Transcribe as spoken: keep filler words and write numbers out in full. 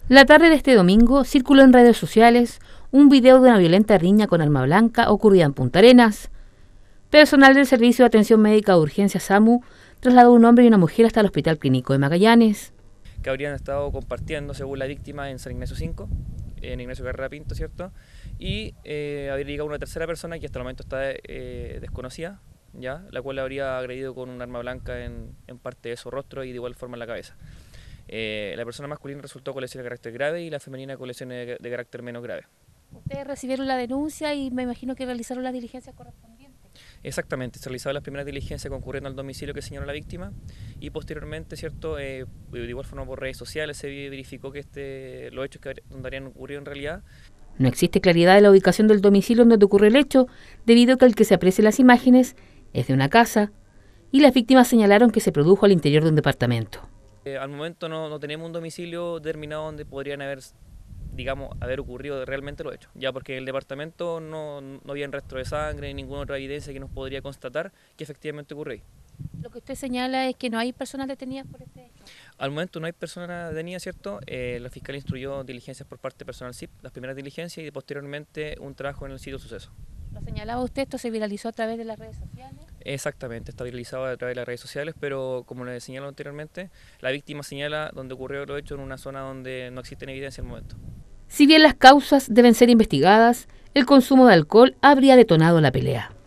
La tarde de este domingo circuló en redes sociales un video de una violenta riña con arma blanca ocurrida en Punta Arenas. Personal del Servicio de Atención Médica de Urgencia SAMU trasladó a un hombre y una mujer hasta el Hospital Clínico de Magallanes. Que habrían estado compartiendo, según la víctima, en San Ignacio cinco, en Ignacio Carrera Pinto, ¿cierto? Y eh, habría llegado una tercera persona que hasta el momento está eh, desconocida, ya, la cual le habría agredido con un arma blanca en, en parte de su rostro y de igual forma en la cabeza. Eh, la persona masculina resultó con lesiones de carácter grave y la femenina con lesiones de, de carácter menos grave. Ustedes recibieron la denuncia y me imagino que realizaron las diligencias correspondientes. Exactamente, se realizaban las primeras diligencias concurriendo al domicilio que señaló la víctima y posteriormente, cierto, eh, de igual forma por redes sociales se verificó que este, los hechos que donde habrían ocurrido en realidad. No existe claridad de la ubicación del domicilio donde ocurrió el hecho, debido a que el que se aprecia en las imágenes es de una casa y las víctimas señalaron que se produjo al interior de un departamento. Eh, al momento no, no tenemos un domicilio determinado donde podrían haber, digamos, haber ocurrido realmente los hechos, ya porque en el departamento no, no había rastro de sangre ni ninguna otra evidencia que nos podría constatar que efectivamente ocurrió ahí. Lo que usted señala es que no hay personas detenidas por este hecho. Al momento no hay personas detenidas, ¿cierto? Eh, la fiscal instruyó diligencias por parte de personal S I P, las primeras diligencias y posteriormente un trabajo en el sitio de suceso. Lo señalaba usted, esto se viralizó a través de las redes sociales. Exactamente, está viralizado a través de las redes sociales, pero como les señaló anteriormente, la víctima señala donde ocurrió lo hecho en una zona donde no existen evidencia al momento. Si bien las causas deben ser investigadas, el consumo de alcohol habría detonado la pelea.